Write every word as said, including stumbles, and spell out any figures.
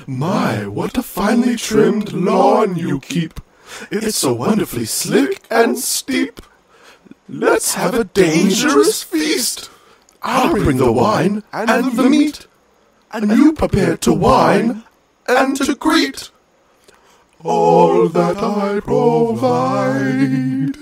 My, what a finely trimmed lawn you keep. It's so wonderfully slick and steep. Let's have a dangerous feast. I'll bring the wine and the meat, and you prepare to wine and to greet. All that I provide